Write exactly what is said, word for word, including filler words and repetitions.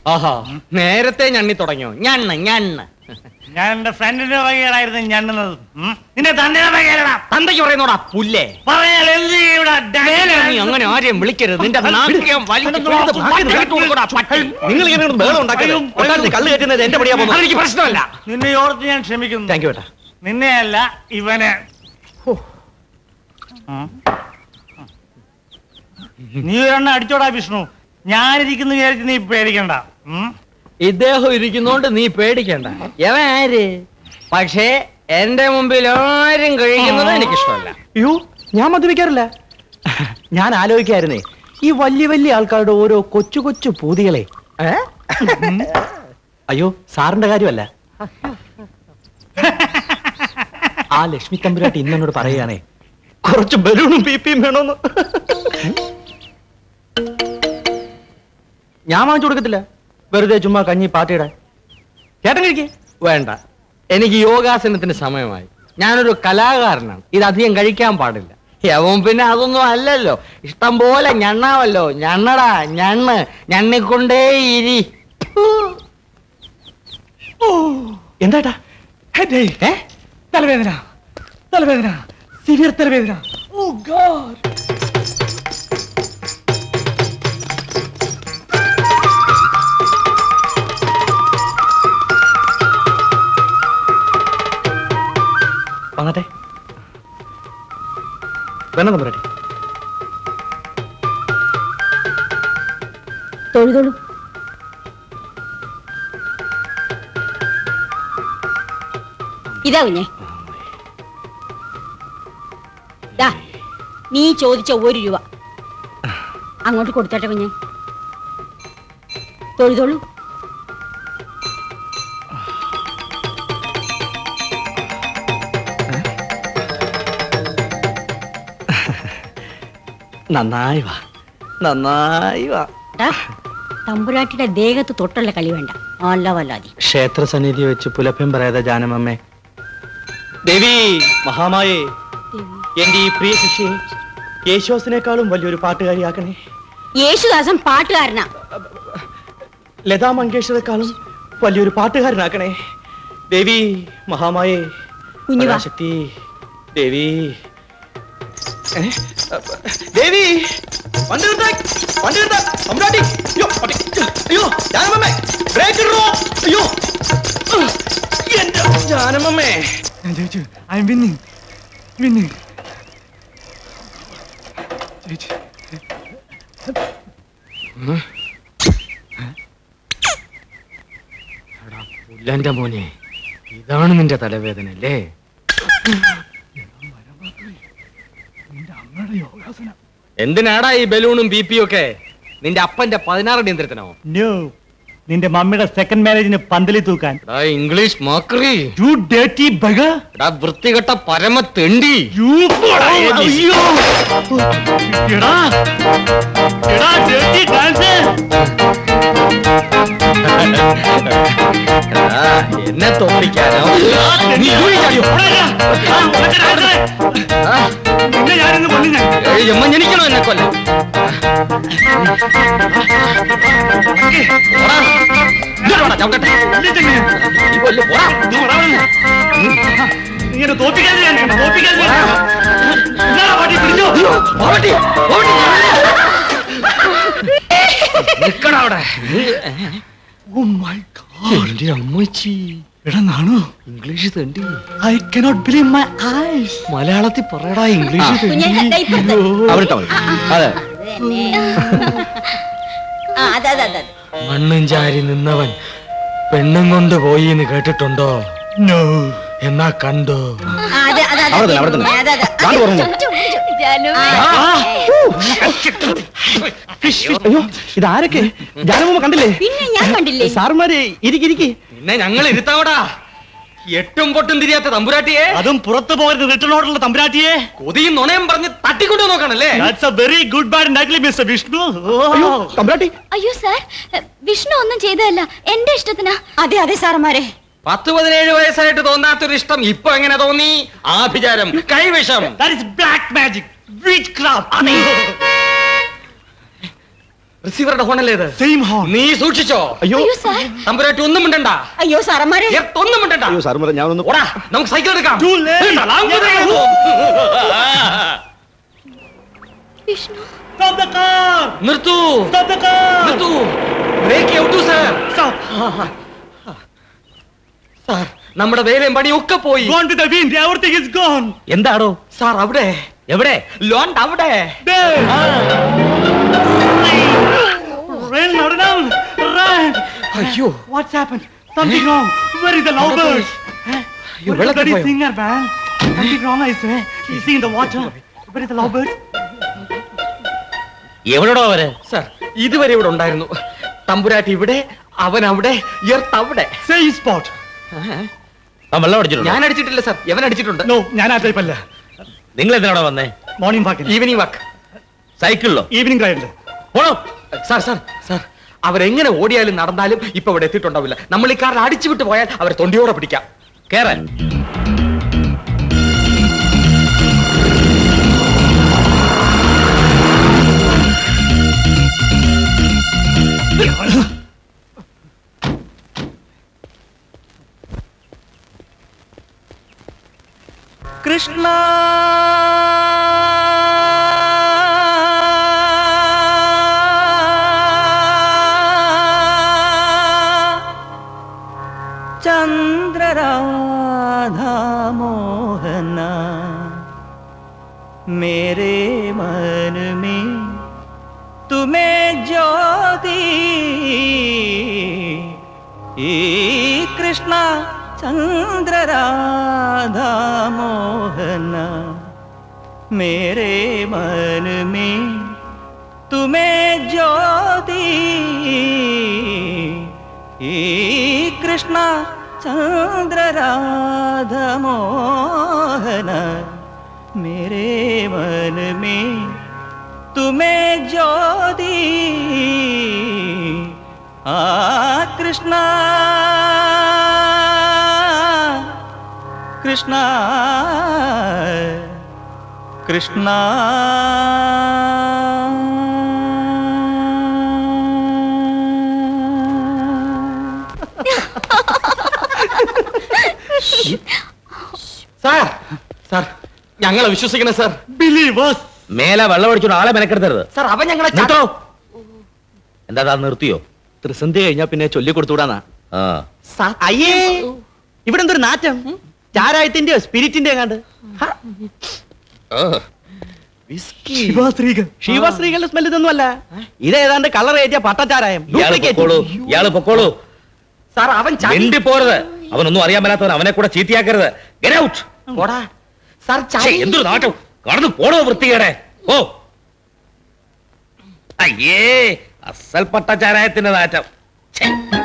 ആഹാ, നേരത്തെ ഞണ്ണി തുടങ്ങിയോ? ഞണ്ണ് ഞണ്ണ് ഞാൻ എന്റെ ഫ്രണ്ടിന്റെ വകയിലായിരുന്നു ഞണ്ണുന്നത്. നിന്നെ തന്നെ തന്തയ്ക്ക് പറയുന്നോടാ പുല്ലേ. പറയാൻ അങ്ങനെ ആരെയും വിളിക്കരുത്. നിന്റെ നിങ്ങൾ ഇങ്ങനെ ബഹളം ഉണ്ടാക്കരുത്. കള്ളു കയറ്റുന്നത് എന്റെ പടിയാ പോകുന്നത്. എനിക്ക് പ്രശ്നമല്ല. നിന്നെ ഓർത്ത് ഞാൻ ക്ഷമിക്കുന്നു. താങ്ക് യു ഏട്ടാ. നിന്നെയല്ല ഇവനെ. നീ ഒരെണ്ണം അടിച്ചോടാ വിഷ്ണു. ഞാനിരിക്കുന്ന വിചാരിച്ച് നീ പേടിക്കണ്ട. ഇദ്ദേഹം ഇരിക്കുന്നോണ്ട് നീ പേടിക്കണ്ട. എവൻ ആര്? പക്ഷേ എന്റെ മുമ്പിൽ ആരും കഴിക്കുന്നത് എനിക്കിഷ്ടമല്ല. അയ്യോ, ഞാൻ മദ്യപിക്കാറില്ല. ഞാൻ ആലോചിക്കായിരുന്നേ, ഈ വലിയ വലിയ ആൾക്കാരുടെ ഓരോ കൊച്ചു കൊച്ചു പൂതികളെ. അയ്യോ, സാറിന്റെ കാര്യമല്ല. ആ ലക്ഷ്മി തമ്പുരാട്ടി ഇന്നോട് പറയുകയാണേ, കുറച്ച് ബലൂണും പി പിയും വേണോന്ന്. ഞാൻ വാങ്ങിച്ചു കൊടുക്കത്തില്ല. വെറുതെ ചുമ്മാ കഞ്ഞി പാട്ടിയിടാൻ. ചേട്ടൻ കഴിക്കേ? വേണ്ട, എനിക്ക് യോഗാസനത്തിന് സമയമായി. ഞാനൊരു കലാകാരനാണ്. ഇതധികം കഴിക്കാൻ പാടില്ല. യവൻ പിന്നെ അതൊന്നും അല്ലല്ലോ. ഇഷ്ടം പോലെ ഞണ്ണാവല്ലോ. ഞണ്ണടാ ഞണ്ണ്. ഞണ്ണിക്കൊണ്ടേ ഇരി. എന്താട്ടാ? തലവേദന, തലവേദന, സിവിയർ തലവേദന. Oh God. വന്നട്ടെ. വേണം തമ്പുരാട്ടി. തൊഴുതൊഴു. ഇതാ കുഞ്ഞേ, നീ ചോദിച്ച ഒരു രൂപ അങ്ങോട്ട് കൊടുത്തട്ടെ കുഞ്ഞേ. തൊഴുതൊഴു. നന്നായി വാ, നന്നായി വാ. തമ്പുരാട്ടിയുടെ ദേഹത്ത് തൊട്ടുള്ള കളി വേണ്ട. അല്ല വല്ലാതി. ക്ഷേത്ര സന്നിധി വെച്ച് പുലഭ്യം പറയാതെ ജാനമമ്മേ. ദേവി മഹാമായേ, എന്റെ ഈ പ്രിയ ശിഷ്യയെ യേശുദാസിനേക്കാളും വലിയൊരു പാട്ടുകാരിയാക്കണേ. യേശുദാസൻ പാട്ടുകാരനാ. ലതാ മങ്കേഷ്കറേക്കാളും വലിയൊരു പാട്ടുകാരനാക്കണേ. ദേവി മഹാമായേ, ശക്തി ദേവി. ദേവി വണ്ടി വണ്ടി സമ്രാട്ടി. അയ്യോ അയ്യോ ജാനമമ്മേ, ബ്രേക്ക് ഇടോ. അയ്യോ എന്റെ ജാനമമ്മേ. ഞാൻ ചോദിച്ചു, ഐ എം വിന്നിങ് വിന്നിങ്. പുല്ലന്റെ മോനെ, ഇതാണ് നിന്റെ തലവേദന അല്ലേ? എന്തിനാടാ ഈ ബലൂണും ബി പിയും ഒക്കെ? നിന്റെ അപ്പന്റെ പതിനാറ് അടിയന്തരത്തിനോ? നിന്റെ മമ്മിയുടെ സെക്കൻഡ് മാരേജിന് പന്തലി തൂക്കാൻ. ഇംഗ്ലീഷ് മാക്രി. You dirty bugger. വൃത്തികെട്ട പരമ തെണ്ടി. എന്നെ തോപ്പിക്കാനോ? ജനിക്കണോ എന്നെ കൊല്ല? ഇങ്ങനെ തോപ്പിക്കാതെ നിക്കണവിടെ. അമ്മച്ചി എടന്നാണോ ഇംഗ്ലീഷ് തണ്ടി? I cannot believe my eyes. മലയാളത്തിൽ പറയടാ ഇംഗ്ലീഷ്. മണ്ണും ചാരി നിന്നവൻ പെണ്ണും കൊണ്ട് പോയി എന്ന് കേട്ടിട്ടുണ്ടോ? എന്നാ കണ്ടോ? ഇതാരൊക്കെ? ജാനമ്മ കണ്ടില്ലേ? പിന്നെ ഞാൻ കണ്ടില്ലേ? സാറുമാരെ ഇരിക്കിരിക്കി. പിന്നെ ഞങ്ങൾ ഇരുത്താവടാ. എട്ടും പൊട്ടും തിരിയാത്ത തമ്പുരാട്ടിയെ. അതും പുറത്തു പോകരുത് റിട്ടേൺ ഓർഡറുള്ള തമ്പുരാട്ടിയെ. കൊതിയും നുണയും പറഞ്ഞ് തട്ടിക്കൊണ്ടു നോക്കണല്ലേ? Very good bad nightly mister Vishnu. തമ്പുരാട്ടി. അയ്യോ സാർ, വിഷ്ണു ഒന്നും ചെയ്തതല്ല, എന്റെ ഇഷ്ടത്തിനാ. അതെ അതെ സാറന്മാരെ, പത്ത് പതിനേഴ് വയസ്സായിട്ട് തോന്നാത്തൊരു ഇഷ്ടം ഇപ്പൊ എങ്ങനെ തോന്നി? ആഭിചാരം, കൈവിഷം. Black magic, വിച്ച്ക്രാഫ്റ്റ്. റിസീവറുടെ ഫോണല്ലേ ഇത്? Same horn. നീ സൂക്ഷിച്ചോ. അയ്യോ അയ്യോ സാർ, തമ്പുരാട്ടി ഒന്നും മിണ്ടണ്ട. അയ്യോ സാറന്മാരെ, ഒന്നും മിണ്ടണ്ട. അയ്യോ സാർ ഞാനൊന്ന് ഓടാ, നമുക്ക് സൈക്കിൾ എടുക്കാം. Too late. Vishnu Stop the car. നിർത്തൂ, Stop the car. നിർത്തൂ. Brake out sir. Stop. Sir, നമ്മുടെ വേലയും പണിയും ഒക്കെ പോയി. Gone to the wind. Everything is gone. എന്താടോ? സാർ അവിടെ. എവിടെ? ലോൺ അവിടെ. There. Run, run, run. അയ്യോ, What's happened? Something wrong. Where is the lovebird? അയ്യോ, Where is the വെള്ളത്തിൽ bloody പോയോ? singer, man? Something wrong, I say. You see in the water. Where is the lovebird? എവിടെടോ അവര്? Sir, ഇതുവരെ ഇവിടെ ഉണ്ടായിരുന്നു. തമ്പുരാട്ടി ഇവിടെ, അവൻ അവിടെ, എർത്ത് അവിടെ. Same spot. വെള്ളം അടിച്ചിട്ടുണ്ടോ? ഞാൻ അടിച്ചിട്ടില്ല സാർ, എവൻ അടിച്ചിട്ടുണ്ട്. No, ഞാൻ ആ ടൈപ്പ് അല്ല. നിങ്ങൾ എന്തിനാണോ വന്നേ? മോർണിംഗ് വാക്കിന്. Evening walk. സൈക്കിളിലോ? ഈവനിംഗ് റൈഡില്. പോണോ? സാർ സാർ സാർ, അവരെങ്ങനെ ഓടിയാലും നടന്നാലും ഇപ്പൊ ഇവിടെ എത്തിയിട്ടുണ്ടാവില്ല. നമ്മൾ ഈ കാറിൽ അടിച്ചു വിട്ട് പോയാൽ അവരെ തൊണ്ടിയോടെ പിടിക്കാം. കേറാൻ. കൃഷ്ണ चंद्रराधा मोहन मेरे मन में तुम्हें ज्योति ई कृष्ण चंद्रराधा मोहन मेरे मन में तुम्हें ज्योति ई कृष्ण चंद्रराधा मोहन मेरे मन में तुम्हें ज्योति आ कृष्ण कृष्ण कृष्ण സാർ സാർ, ഞങ്ങളെ വിശ്വസിക്കണം സാർ. ബിലീവേഴ്സ്. മേലെ വെള്ളം അടിച്ചോണ്ട് ആളെ മെനക്കെടുത്തരുത്. സാർ, അവൻ ഞങ്ങളെ നിർത്തോ. എന്താ താ നിർത്തിയോ? ത്രിസന്ധി കഴിഞ്ഞാ പിന്നെ ചൊല്ലി കൊടുത്തുകൂടാന്നാ. ആ അയ്യേ ഇവിടെ എന്തൊരു നാറ്റം, ചാരായത്തിന്റെയോ സ്പിരിറ്റിന്റെയോ കണ്ട്. ശിവാശ്രീകൾ. ശിവശ്രീകളുടെ സ്മെൽ ഇതൊന്നും അല്ല, ഇതേതാണ്ട് കളർ ഏറ്റിയ പട്ടച്ചാരായം. ഇയാള് പൊക്കോളൂ, ഇയാള് പൊക്കോളൂ. സാർ, അവൻ ചതി- മിണ്ടി പോരുത്. അവനൊന്നും അറിയാൻ മേലാത്തവൻ, അവനെ കൂടെ ചീത്തയാക്കരുത്. Get out. പോടാ. സാർ, ഛേ, ചതി- എന്തൊരു നാട്ടം. കടന്നു പോടോ വൃത്തികേടെ. ഓ അയ്യേ, അസൽ പട്ടച്ചാരായത്തിന്റെ നാറ്റം. ഛേ.